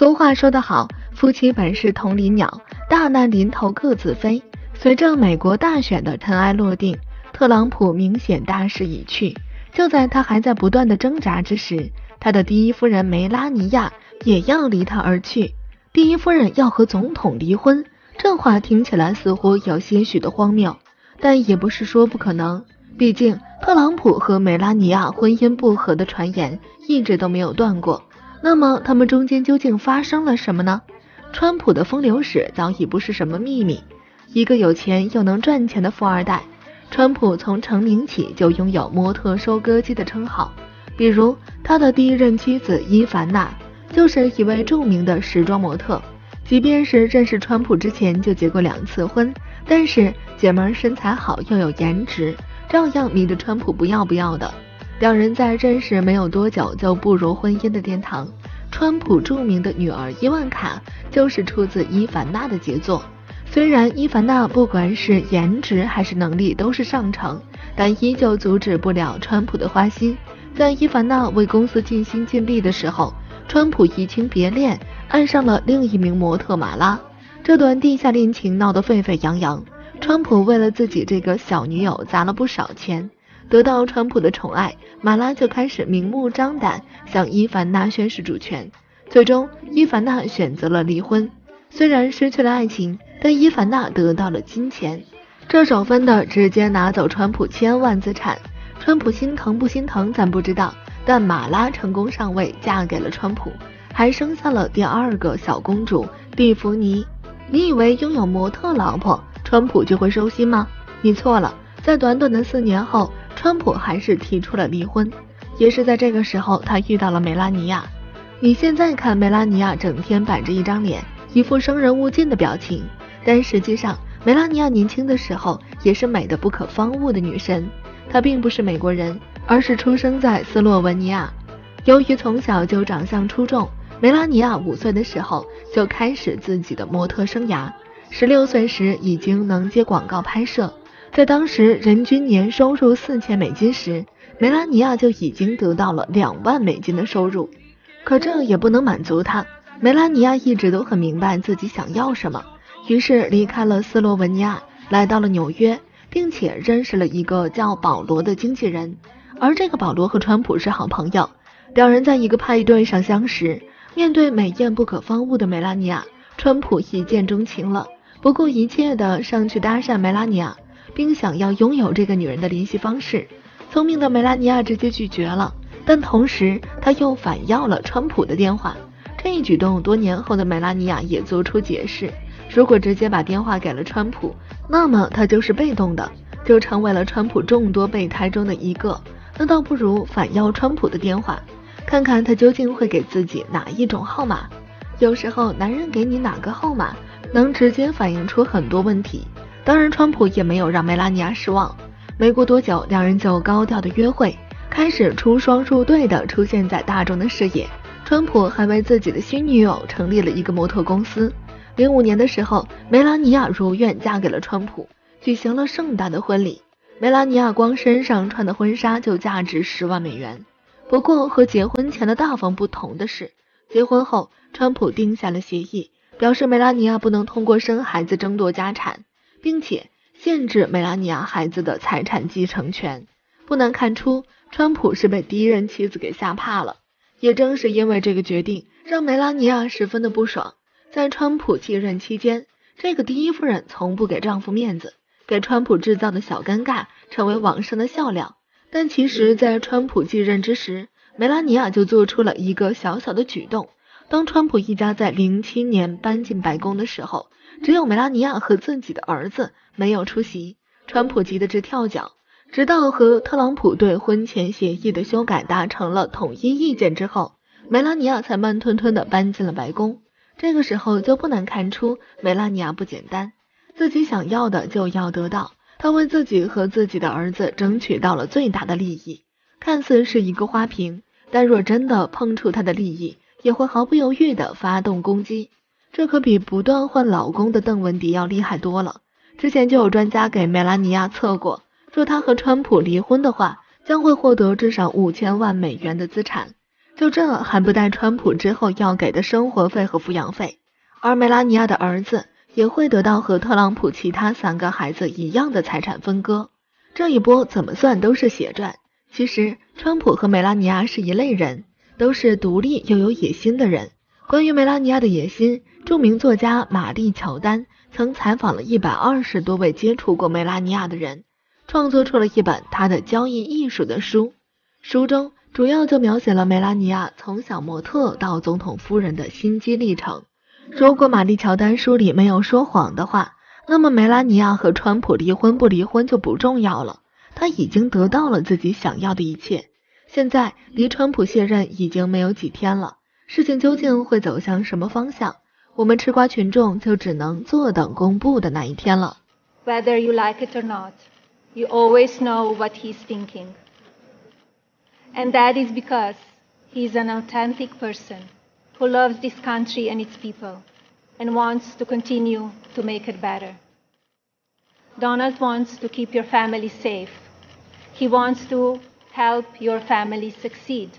俗话说得好，夫妻本是同林鸟，大难临头各自飞。随着美国大选的尘埃落定，特朗普明显大势已去。就在他还在不断的挣扎之时，他的第一夫人梅拉尼亚也要离他而去。第一夫人要和总统离婚，这话听起来似乎有些许的荒谬，但也不是说不可能。毕竟特朗普和梅拉尼亚婚姻不和的传言一直都没有断过。那么他们中间究竟发生了什么呢？川普的风流史早已不是什么秘密，一个有钱又能赚钱的富二代。川普从成名起就拥有模特收割机的称号，比如他的第一任妻子伊凡娜就是一位著名的时装模特。即便是认识川普之前就结过2次婚，但是姐们身材好又有颜值，照样迷得川普不要不要的。两人在认识没有多久就步入婚姻的殿堂。川普著名的女儿伊万卡就是出自伊凡娜的杰作。虽然伊凡娜不管是颜值还是能力都是上乘，但依旧阻止不了川普的花心。在伊凡娜为公司尽心尽力的时候，川普移情别恋，爱上了另一名模特马拉。这段地下恋情闹得沸沸扬扬，川普为了自己这个小女友砸了不少钱。得到川普的宠爱，马拉就开始明目张胆向伊凡娜宣示主权。最终伊凡娜选择了离婚，虽然失去了爱情，但伊凡娜得到了金钱。这手分的直接拿走川普千万资产。川普心疼不心疼咱不知道，但马拉成功上位，嫁给了川普，还生下了第2个小公主蒂芙尼。你以为拥有模特老婆川普就会收心吗？你错了，在短短的4年后，川普还是提出了离婚。也是在这个时候，他遇到了梅拉尼亚。你现在看梅拉尼亚整天板着一张脸，一副生人勿近的表情，但实际上梅拉尼亚年轻的时候也是美得不可方物的女神。她并不是美国人，而是出生在斯洛文尼亚。由于从小就长相出众，梅拉尼亚5岁的时候就开始自己的模特生涯，16岁时已经能接广告拍摄。在当时人均年收入$4000时，梅拉尼亚就已经得到了$2万的收入。可这也不能满足她，梅拉尼亚一直都很明白自己想要什么，于是离开了斯洛文尼亚，来到了纽约，并且认识了一个叫保罗的经纪人。而这个保罗和川普是好朋友，两人在一个派对上相识。面对美艳不可方物的梅拉尼亚，川普一见钟情了，不顾一切的上去搭讪梅拉尼亚，并想要拥有这个女人的联系方式。聪明的梅拉尼亚直接拒绝了，但同时他又反要了川普的电话。这一举动，多年后的梅拉尼亚也做出解释，如果直接把电话给了川普，那么他就是被动的，就成为了川普众多备胎中的一个，那倒不如反要川普的电话，看看他究竟会给自己哪一种号码。有时候男人给你哪个号码，能直接反映出很多问题。当然川普也没有让梅拉尼亚失望，没过多久，两人就高调的约会，开始出双入对的出现在大众的视野。川普还为自己的新女友成立了一个模特公司。05年的时候，梅拉尼亚如愿嫁给了川普，举行了盛大的婚礼。梅拉尼亚光身上穿的婚纱就价值$10万。不过和结婚前的大方不同的是，结婚后川普定下了协议，表示梅拉尼亚不能通过生孩子争夺家产，并且限制梅拉尼亚孩子的财产继承权。不难看出，川普是被第一任妻子给吓怕了。也正是因为这个决定，让梅拉尼亚十分的不爽。在川普继任期间，这个第一夫人从不给丈夫面子，给川普制造的小尴尬成为网上的笑料。但其实在川普继任之时，梅拉尼亚就做出了一个小小的举动。当川普一家在07年搬进白宫的时候，只有梅拉尼亚和自己的儿子没有出席，川普急得直跳脚。直到和特朗普对婚前协议的修改达成了统一意见之后，梅拉尼亚才慢吞吞地搬进了白宫。这个时候就不难看出梅拉尼亚不简单，自己想要的就要得到，她为自己和自己的儿子争取到了最大的利益。看似是一个花瓶，但若真的碰触她的利益，也会毫不犹豫地发动攻击。这可比不断换老公的邓文迪要厉害多了。之前就有专家给梅拉尼亚测过，若她和川普离婚的话，将会获得至少$5000万的资产。 就这还不带川普之后要给的生活费和抚养费，而梅拉尼亚的儿子也会得到和特朗普其他3个孩子一样的财产分割。这一波怎么算都是血赚。其实川普和梅拉尼亚是一类人，都是独立又有野心的人。关于梅拉尼亚的野心，著名作家玛丽乔丹曾采访了120多位接触过梅拉尼亚的人，创作出了一本她的交易艺术的书。书中主要就描写了梅拉尼亚从小模特到总统夫人的心机历程。如果玛丽乔丹书里没有说谎的话，那么梅拉尼亚和川普离婚不离婚就不重要了，她已经得到了自己想要的一切。现在离川普卸任已经没有几天了，事情究竟会走向什么方向，我们吃瓜群众就只能坐等公布的那一天了。 Whether you like it or not, you always know what he's thinking. And that is because he's an authentic person who loves this country and its people and wants to continue to make it better. Donald wants to keep your family safe. He wants to help your family succeed.